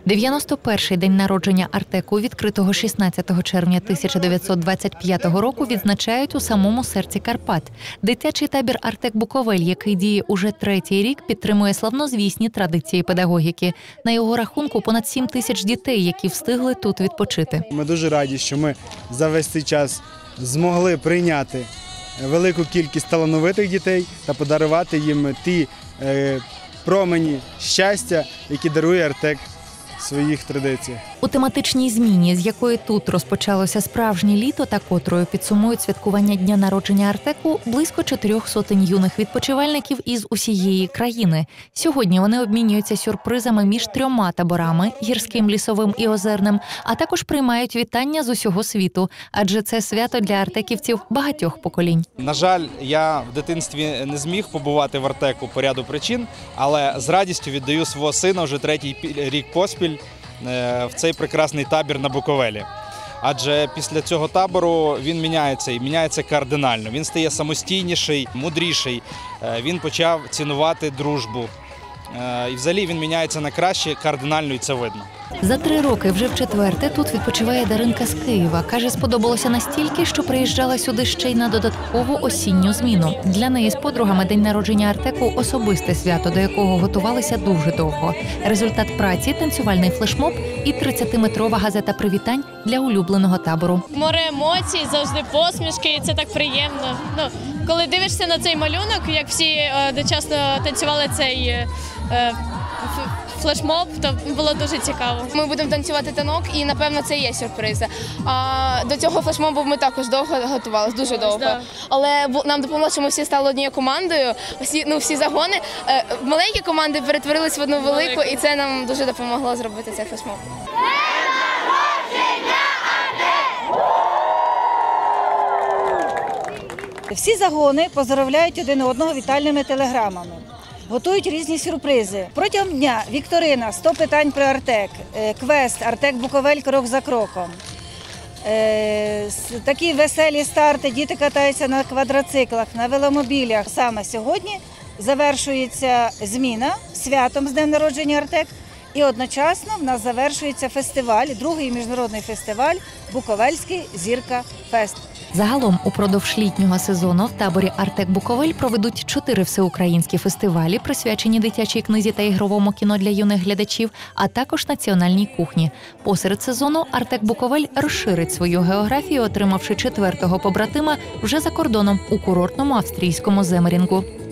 91-й день народження Артеку, відкритого 16 червня 1925 року, відзначають у самому серці Карпат. Дитячий табір «Артек Буковель», який діє уже третій рік, підтримує славнозвісні традиції педагогіки. На його рахунку понад 7 тисяч дітей, які встигли тут відпочити. Ми дуже раді, що ми за весь цей час змогли прийняти велику кількість талановитих дітей та подарувати їм ті промені щастя, які дарує Артек в своїх традиціях. У тематичній зміні, з якої тут розпочалося справжнє літо та котрою підсумують святкування дня народження Артеку, близько 400 юних відпочивальників із усієї країни. Сьогодні вони обмінюються сюрпризами між 3 таборами – гірським, лісовим і озерним, а також приймають вітання з усього світу, адже це свято для артеківців багатьох поколінь. На жаль, я в дитинстві не зміг побувати в Артеку по ряду причин, але з радістю віддаю свого сина вже 3-й рік поспіль в цей прекрасний табір на Буковелі. Адже після цього табору він міняється і міняється кардинально. Він стає самостійніший, мудріший, він почав цінувати дружбу. І взагалі він міняється на краще, кардинально, і це видно. За 3 роки вже вчетверте тут відпочиває Даринка з Києва. Каже, сподобалося настільки, що приїжджала сюди ще й на додаткову осінню зміну. Для неї з подругами день народження Артеку – особисте свято, до якого готувалися дуже довго. Результат праці – танцювальний флешмоб і 30-метрова газета привітань для улюбленого табору. Море емоцій, завжди посмішки, і це так приємно. Коли дивишся на цей малюнок, як всі одночасно танцювали цей флешмоб, то було дуже цікаво. Ми будемо танцювати танок, і, напевно, це і є сюрпризи. А до цього флешмобу ми також довго готувалися, дуже довго. Але нам допомогло, що ми всі стали однією командою, всі загони. Маленькі команди перетворились в одну велику, і це нам дуже допомогло зробити цей флешмоб. Всі загони поздоровляють один одного вітальними телеграмами. Готують різні сюрпризи. Протягом дня вікторина, 100 питань про Артек, квест «Артек Буковель. Крок за кроком». Такі веселі старти, діти катаються на квадроциклах, на веломобілях. Саме сьогодні завершується зміна святом з днем народження Артек. І одночасно в нас завершується фестиваль, 2-й міжнародний фестиваль «Буковельський Зірка Фест». Загалом упродовж літнього сезону в таборі «Артек Буковель» проведуть 4 всеукраїнські фестивалі, присвячені дитячій книзі та ігровому кіно для юних глядачів, а також національній кухні. Посеред сезону «Артек Буковель» розширить свою географію, отримавши 4-го побратима вже за кордоном у курортному австрійському Земерінгу.